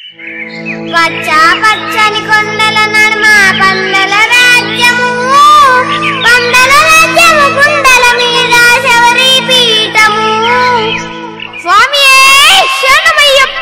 పచ్చా పచ్చని కొండల నడుమ పందల రాజ్యము గుండల మీద శబరి పీఠము స్వామియే శరణమయ్యప్ప.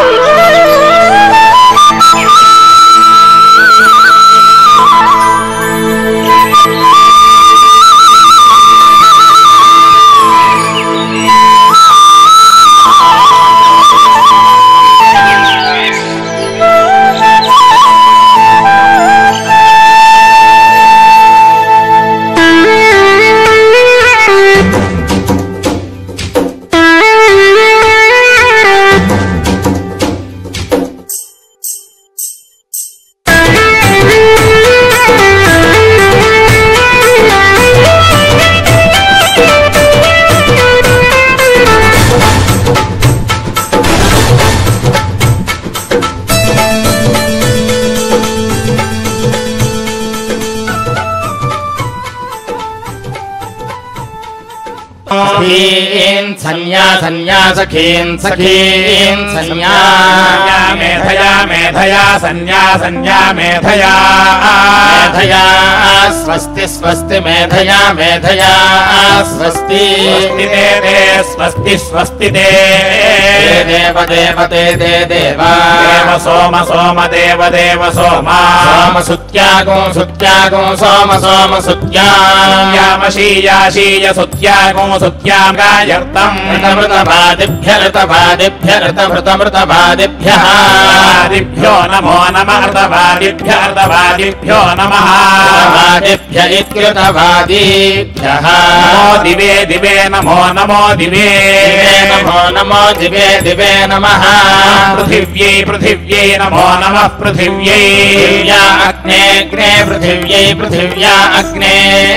संज्ञा संन्यासखीन् सखीन् संज्ञा मेधया मेधया संज्ञा संज्ञा मेधया मेधया स्वस्ति स्वस्ति मेधया मेधया स्वस्ति स्वस्ति स्वस्ति दे देव देव ते दे देवा देव सोम सोम देव देव सोमा सोम सुत्यागो सुत्यागो सोम सोम सुत्या यामशीयाशीय सुत्यागो सुत्यां गायर्तम् ऋतमृतभादिभ्य ऋतभादिभ्य ऋतमृतमृतभादिभ्यः ऋतभादिभ्यो नमो नमः ऋतभादिभ्यो नमः ऋतभादिभ्य इत्युतभादिभ्यः नमो दिवे दिवे नमो नमो दिवे नमो नमो दिवे दिवे नमः पृथिव्यै पृथिव्यै नमो नमः पृथिव्यै पृथिव्या अग्ने अग्ने पृथिव्यै पृथिव्या अग्ने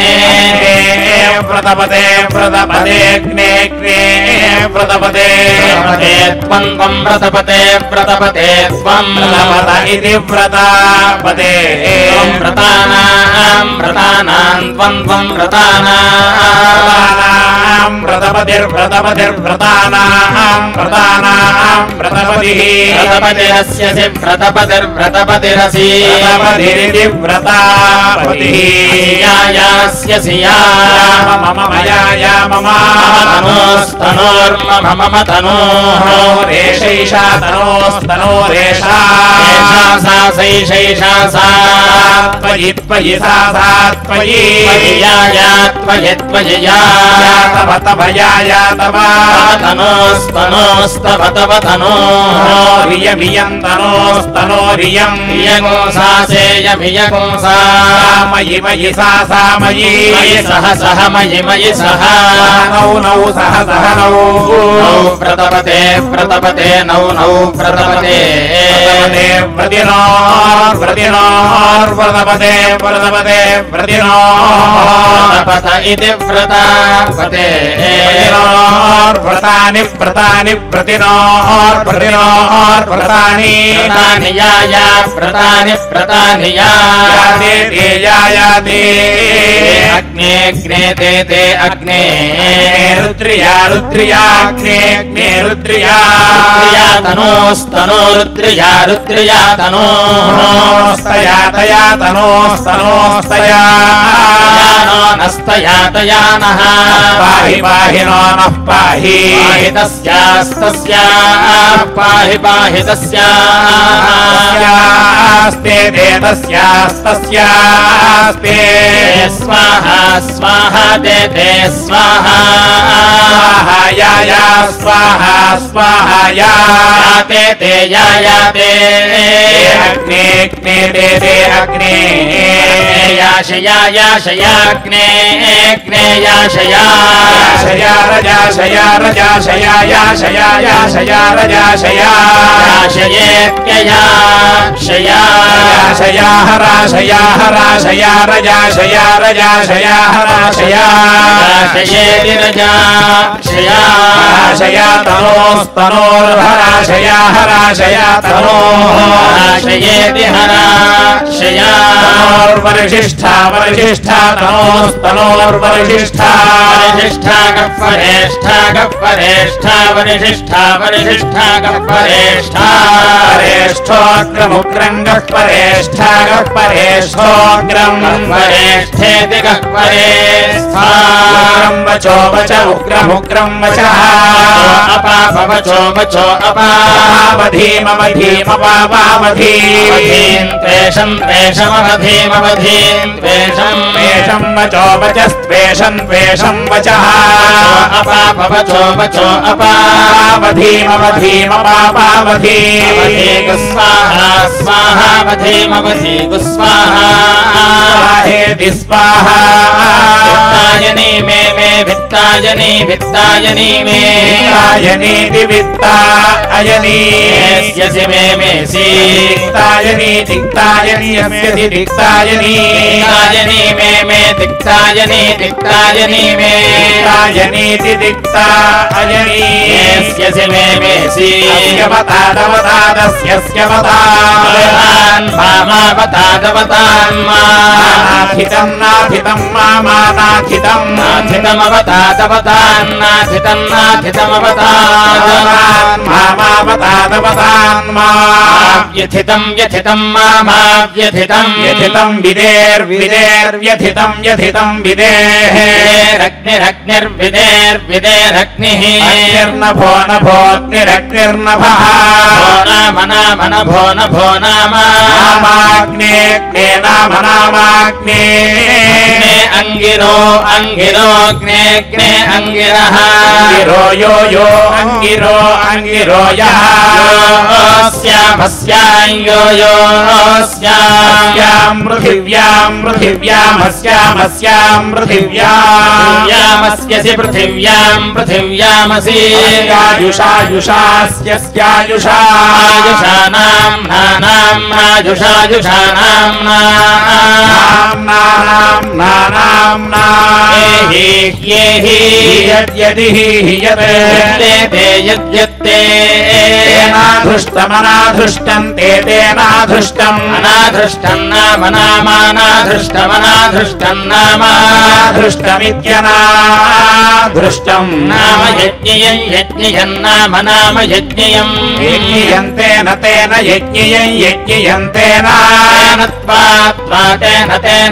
व्रतपदे व्रतपदे अग्ने अग्ने व्रतपदे त्वं त्वं व्रतपते व्रतपते त्वं व्रतपद इति व्रतपदे व्रतानां व्रतानां त्वं त्वं व्रतानां व्रतपतिर्व्रतपतिर्व्रतानां व्रतानां व्रतपतिः व्रतपतिरस्यसि व्रतपतिर्व्रतपतिरसि व्रतपतिरिति व्रतापतिः यायास्यसि या मम मया या मम तनोस्तनोर्मम मम तनोः रेषैषा तनोस्तनोरेषा सा सैषैषा सा त्वयि त्वयि सा सा त्वयि या त्वयि त्वयि या तव तव या तव तनोस्तनोस्तव तव तनोः रियमियं तनोस्तनोरियं यगोसा सेयमियगोसा मयि मयि सा सा मयि मयि सह सह मयि मयि सह नौ नौ सह सह नौ नौ व्रतपते व्रतपते नौ नौ व्रतपते व्रतिनोर् व्रतिनोर् व्रतपते व्रतपते व्रतिनोर् व्रतपत इति व्रतपते व्रतानि व्रतानि व्रतिनोर् व्रतिनोर् व्रतानि व्रतानि या व्रतानि व्रतानि या याते अग्ने अग्ने ते अग्ने रुद्रिया रुद्रियाग्ने अग्ने रुद्रिया तनोस्तनो रुद्रिया रुद्रिया तनोस्तया तया तनोस्तनोस्तया नस्तया तया नः पाहि पाहि नो नः पाहि तस्यास्तस्या पाहि पाहि तस्यास्ते ते तस्यास्तस्यास्ते स्वाहा स्वाहा ते स्वाहा या स्वाहा स्वाहा या ते या ते अग्ने अग्ने ते अग्ने याशया याशयाग्ने अग्ने याशया शया रजाशया रजाशया याशया याशया रजाशया याशयेत्यया शया शया हराशया हराशया रजाशया रजाशया हराशया याशयेति रजाशया शया तनोस्तनोर्हराशया हराशया तनोर्हराशयेति हराशया वरिष्ठा वरिष्ठा तनोस्तनोर्वरिष्ठा वरिष्ठा गप्परेष्ठा गप्परेष्ठा वरिष्ठा वरिष्ठा गप्परेष्ठा परेष्ठोऽग्रमुग्रम् गः परेष्ठा गः परेष्ठोऽग्रम् परेष्ठेति गः परेष्ठा उग्रम् वचो वच उग्रमुग्रम् वचः अपापवचो वचो अपावधीमवधीमपावावधीम् त्वेषम् त्वेषमवधीमवधीम् त्वेषम् त्वेषम् वचो वचस्त्वेषम् त्वेषम् वचः अपापवचो वचो अपावधीमवधीमपावावधीम् स्वाहा स्वाहावधीमवधी गुस्वाहा स्वाहेति स्वाहा वित्तायनी मे वित्तायनी वित्तायनी मे वित्तायनीति वित्तायनी यस्यसि मे मेसि दिक्तायनी दिक्तायनी यस्यसि दिक्तायनी दिक्तायनी मे दिक्तायनी दिक्तायनी मे दिक्तायनीति दिक्तायनी यस्यसि मे मेसि यस्यवतादवतादस्यस्य वतान् मामावतादवतान् नाथितं नाथितं मामानाथितं नाथितमवतादवतान् नाथितं नाथितमवतान् मामावतादवतान् व्यथितं व्यथितं मामाव्यथितं व्यथितं विदेर्विदेर्व्यथितं व्यथितं विदेः अग्निरग्निर्विदेर्विदेरग्निः अग्निर्नभो नभोऽग्निरग्निर्नभः नाम नाम नभो नभो नाम नामाग्नेऽग्ने नाम नामाग्ने अंगिरो अंगिरोऽग्नेऽग्ने अंगिरः अंगिरो यो यो अंगिरो अंगिरो यः स्यामस्यां यो यो अस्याम् पृथिव्याम् पृथिव्यामस्यामस्याम् पृथिव्याम् यामस्यसि पृथिव्याम् पृथिव्यामसि आयुषायुषास्यस्यायुषा आयुषानाम् नानाम् आयुषायुषानाम् नाम्नाम् नानाम्ना येहि यद्यदि यद्यते यद्यत्ते तेनाधृष्टमनाधृष्टम् ते तेनाधृष्टम् अनाधृष्टम् नाम नामानाधृष्टमनाधृष्टम् नाम धृष्टमित्यनाधृष्टम् नाम यज्ञयम् यज्ञयम् नाम नाम यज्ञयम् यज्ञयन्तेन तेन यज्ञयम् यज्ञयन्तेन तेन तेन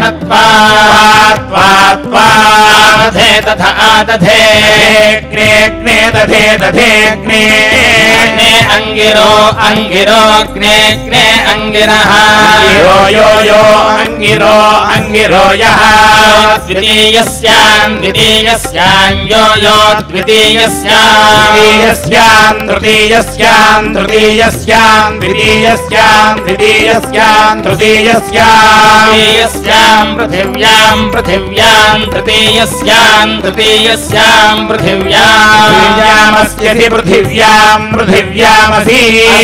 आदधे तथा आदधे ग्ने दधे दधेऽग्ने अंगिरो अंगिरोऽग्नेऽग्ने अंगिरः अंगिरो यो यो अंगिरो अंगिरो यः द्वितीयस्याम् द्वितीयस्याम् यो यो द्वितीयस्याम् तृतीयस्याम् तृतीयस्याम् तृतीयस्याम् द्वितीयस्याम् द्वितीयस्याम् तृतीयस्याम् तृतीयस्याम् पृथिव्याम् पृथिव्याम् तृतीयस्याम् तृतीयस्याम् पृथिव्याम् पृथिव्यामस्यसि पृथिव्याम् पृथिव्यामसि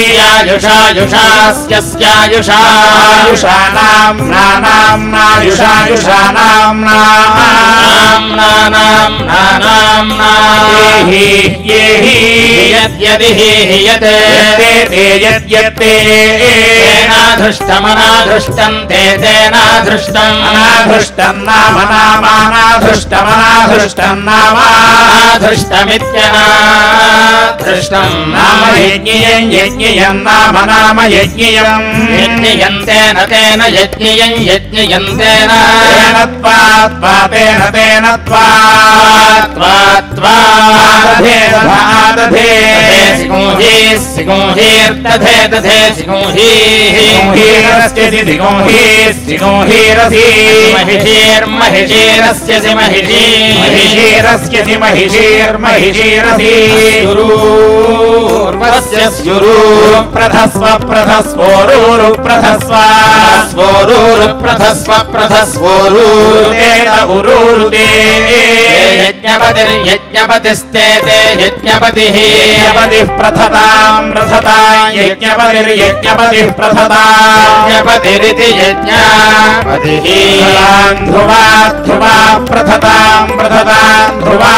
युषायुषास्यस्यायुषा आयुषानाम् नानाम्नायुषायुषानाम् नानाम् ये हि यद्यदि यत् ते यद्यत्ते तेनाधृष्टमनाधृष्टम् ते तेनाधृष्टम् अनाधृष्टम् नाम नामानाधृष्टमनाधृष्टम् नाम धृष्टमित्यनाधृष्टम् नाम यज्ञयम् यज्ञयम् नाम नाम यज्ञयम् यज्ञयन्तेन तेन यज्ञयम् यज्ञयन्तेन त्वा तेन तेन त्वा दधे सिंहीर्दधे दधे सिंहीः सिंहीरस्यसि सिंहीरसि महिषीर्महिषीरस्यसि महिषी महिषीरस्यसि महिषीर्महिषीरसि स्युरूर्वस्य स्युरू प्रथस्व प्रथस्वोरूरु प्रथस्व स्वोरूरु प्रथस्व प्रथस्वोरूरुतेन उरूरुते यज्ञपतिर्यज्ञपतिस्ते ते यज्ञपतिः यज्ञपतिः प्रथताम् प्रथताम् यज्ञपतिर्यज्ञपतिः प्रथताम् यज्ञपतिरिति यज्ञपतिः ध्रुवा ध्रुवा प्रथताम् प्रथताम् ध्रुवा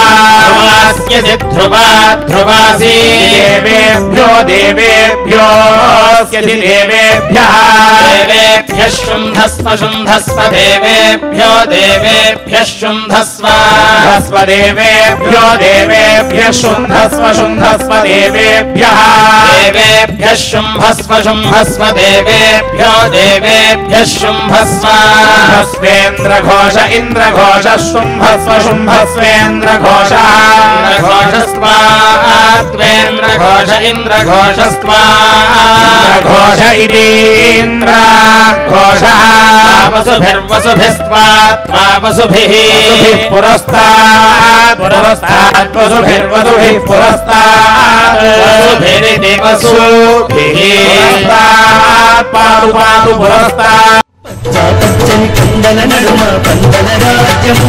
ध्रुवास्यसि ध्रुवा ध्रुवासि देवेभ्यो देवेभ्यो శుంభస్యసి దేవేభ్యః దేవేభ్యः శుంభస్వ శుంభస్వ దేవేభ్యో దేవేభ్యः శుంభస్వ దేవేభ్యో దేవేభ్యः శుంభస్వ శుంభస్వ దేవేభ్యః దేవేభ్యः శుంభస్వ శుంభస్వ దేవేభ్యో దేవేభ్యः శుంభస్వ స్వేంద్రఘోష ఇంద్రఘోష శుంభస్వ శుంభస్వేంద్రఘోష ఘోషస్వాత్వేంద్రఘోష ఇంద్రఘోషస్వా ఘోష ఇదీంద్ర ఘోష వసుభిర్వసుభిస్త్వా వసుభిః పురస్తాత్ పురస్తాత్ వసుభిర్వసుభిః పురస్తాత్ వసుభిరితి వసుభిః పురస్తాత్ పాదు పాదు పురస్తాత్ పచ్చని కుండల నడుమ పందల రాజ్యము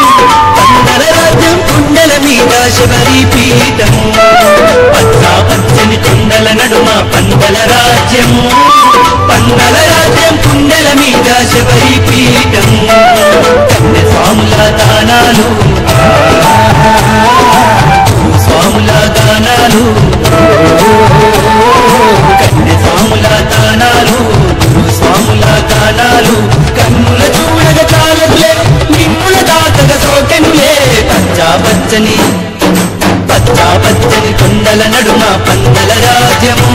కుండల మీద శబరి పీఠము పచ్చని కుండల నడుమ పందల రాజ్యము కుండల మీద శబరి పీఠము కన్య స్వాముల దానాలు స్వాముల దానాలు కన్య స్వాముల దానాలు స్వాముల దానాలు కన్నుల చూడగ చాలదులే నిన్నుల దాతగ సోకెనులే పచ్చని కొండల నడుమ పందల రాజ్యము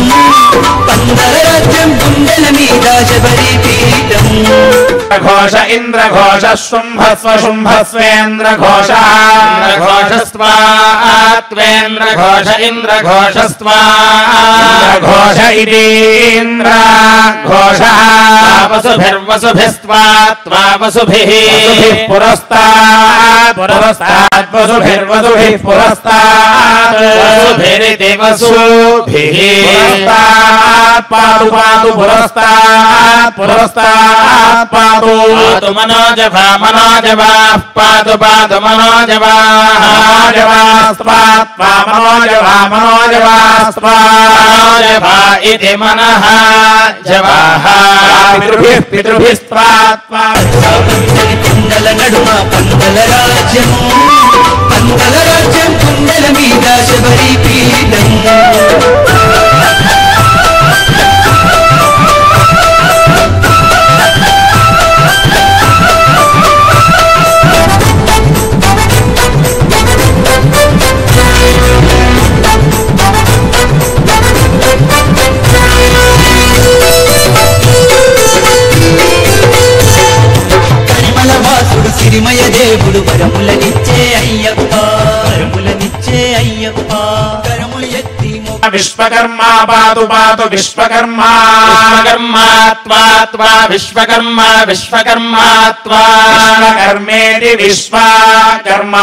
గుండెల మీద శబరి పీఠము ఘోష ఇంద్రఘోష శుంభస్వ శుంభస్వేంద్రఘోష ఘోషస్వాత్వేంద్రఘోష ఇంద్రఘోషస్వా ఘోష ఇదీంద్ర ఘోష వసుభిర్వసుభిస్త్వా వసుభిః పురస్తాత్ పురస్తాత్ వసుభిర్వసుభిః పురస్తాత్ వసుభిరితి వసుభిః పురస్తాత్ పాదు పాదు పురస్తాత్ పురస్తాత్ పాదు పాదు మనోజవా మనోజవాః పాదు పాదు మనోజవాః మనోజవా ఇతి మనః జవాః పితృభిస్త్వా కుండల నడుమ పందల రాజ్యం కుండల మీద శబరి పీఠం సిరిమయ దేవుడు వరములనిచ్చే అయ్యప్ప కరములు ఎత్తి విశ్వకర్మ పాదు పాదు విశ్వకర్మ విశ్వకర్మ విశ్వకర్మేతి విశ్వకర్మ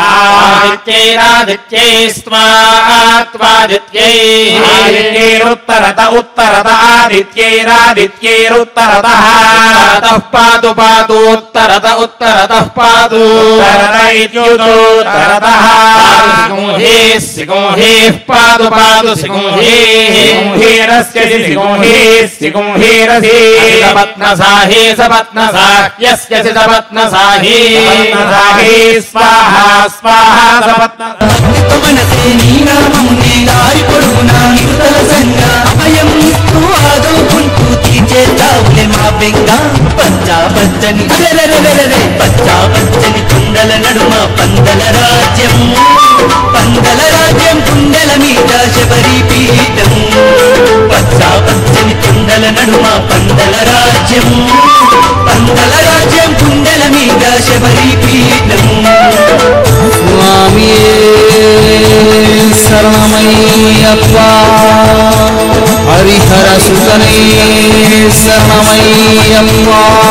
ఆదిత్యైరుత్తరత ఉత్తరత ఆదిత్యైరాదిత్యైరుత్తరతః పాదు పాదోత్తరత ఉత్తరతః పాదు ఇత్యుత్తరతః సిగుంహేః పాదు పాదు సిగుంహీరస్య సిగుంహీరసి సపత్నసాహి సపత్నసాహ్యస్య సపత్నసాహి స్వాహా స్వాహా సపత్న మనసే నీ నామమునే దారి పొడుగునా ఇరుతల సంగ అభయం ఇస్తూ ఆదుకుంటూ తీర్చేస్తావులే మా బెంగ పచ్చని కుండల నడుమ పందల రాజ్యం కుండల మీద శబరి పీఠం పచ్చని కుండల నడుమ పందల రాజ్యం కుండల మీద శబరి పీఠం స్వామి శరణమయ్యప్ప హరిహర సుతనే శరణమయ్యప్ప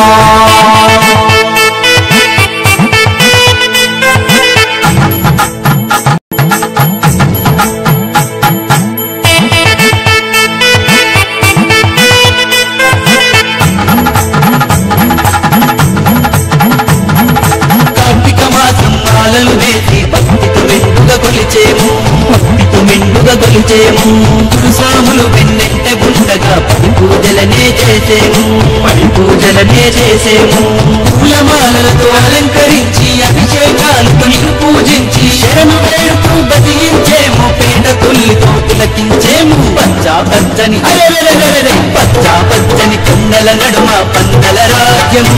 కొలిచేము గురుస్వాములు వెన్నెంట గుండగా పూజలనే చేసేము పూలమాలలతో అలంకరించి అభిషేకాలతో నిన్ను పూజించి శరణు వేడుతూ బతికించేము పేట తొల్లితో పులకించేము పచ్చని కొండల నడుమ పందల రాజ్యము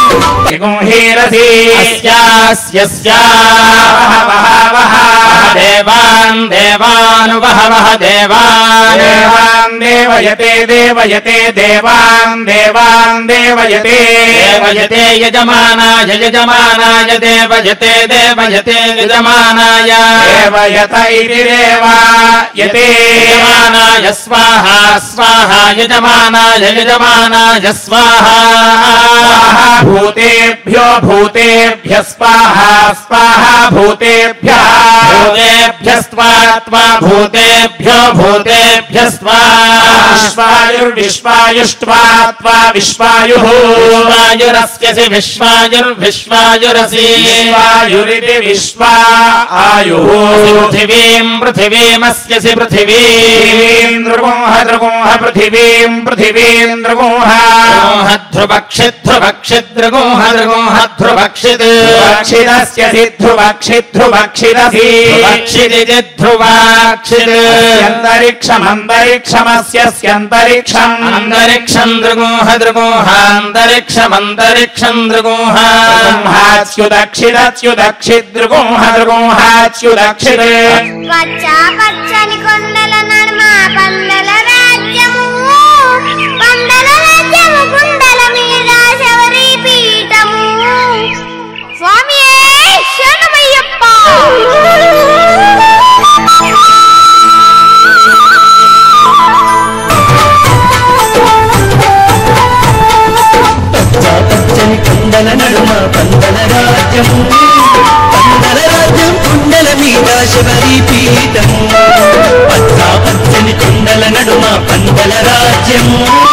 దేవాన్ దేవాను బహవః దేవాన్ దేవయతే దేవయతే దేవాన్ దేవాన్ దేవయతే దేవయతే యజమానాయ యజమానాయ దేవయతే దేవయతే యజమానాయ దేవయత ఇతి దేవాయతే యజమానాయ స్వాహా స్వాహా యజమానాయ యజమానాయ స్వాహా భూతేభ్యో భూతేభ్యః స్వాహా స్వాహా భూతేభ్యః భూతేభ్యః స్వాత్వా భూతేభ్యో భూతేభ్యః స్వాహా విశ్వాయుర్విశ్వాయుష్ట్వా విశ్వాయుః విశ్వాయురస్యసి విశ్వాయుర్విశ్వాయురసి విశ్వాయురితి విశ్వా ఆయుః పృథివీం పృథివీమస్యసి పృథివీం దృగుంహ దృగుంహ పృథివీం పృథివీం దృగుంహ ధ్రువక్షిద్రుగుంహ దృగుంహ ధ్రువక్షిద్ ధ్రువక్షిదస్యసి ధ్రువక్షిద్రువక్షిదసి ధ్రువక్షిదితి ధ్రువాక్షిద్ అంతరిక్షమస్యంతరిక్షం అంతరిక్షం దృగుంహ దృగుంహాంతరిక్షమంతరిక్షం దృగుంహ దృగుంహాచ్యుదక్షిదచ్యుదక్షిద్రుగుంహ దృగుంహాచ్యుదక్షిద్ పచ్చ పచ్చని కొండల నడుమ పందల రాజ్యము పందల రాజ్యము కుండల మీద శబరి పీఠము స్వామియే శరణమయ్యప్ప పచ్చని కొండల నడుమ పందల రాజ్యము పందల రాజ్యం కుండల మీద శబరి పీఠము పచ్చని కొండల నడుమ పందల రాజ్యము